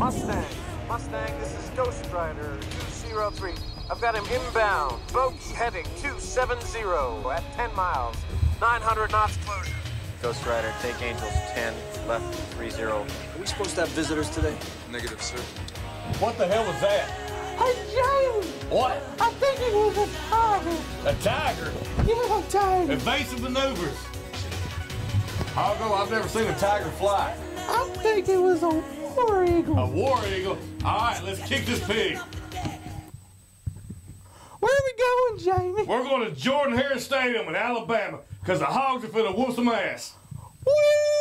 Mustang. Mustang, this is Ghost Rider 203. I've got him inbound. Bogey heading 270 at 10 miles. 900 knots closure. Ghost Rider, take Angels 10, left 30. Are we supposed to have visitors today? Negative, sir. What the hell was that? Hey, Jamie! What? I think it was a tiger. A tiger? Yeah, a tiger. Evasive maneuvers. Hog-O, I've never seen a tiger fly. I think it was a war eagle. A war eagle? All right, let's kick this pig. Where are we going, Jamie? We're going to Jordan Hare Stadium in Alabama because the Hogs are finna whoop some ass. Whee!